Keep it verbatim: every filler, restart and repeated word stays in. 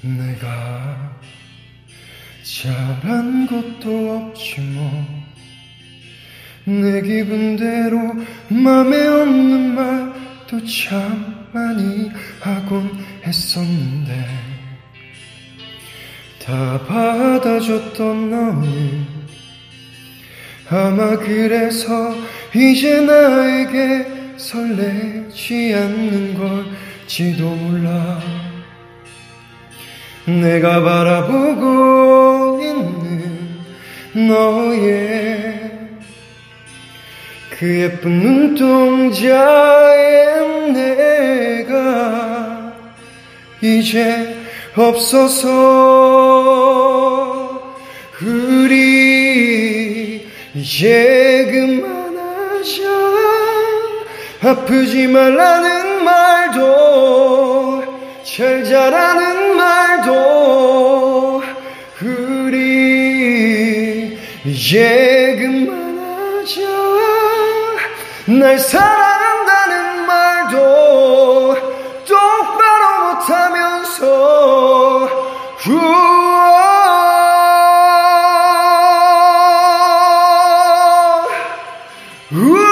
내가 잘한 것도 없지 뭐. 내 기분대로 맘에 없는 말도 참 많이 하곤 했었는데 다 받아줬던 너는 아마 그래서 이제 나에게 설레지 않는 걸지도 몰라. 내가 바라보고 있는 너의 그 예쁜 눈동자에 내가 이제 없어서 우리 이제 그만하자. 아프지 말라는 말도 잘 자라는 말도 우리 이제 그만하자. 날 사랑한다는 말도 똑바로 못하면서 우와, 우와.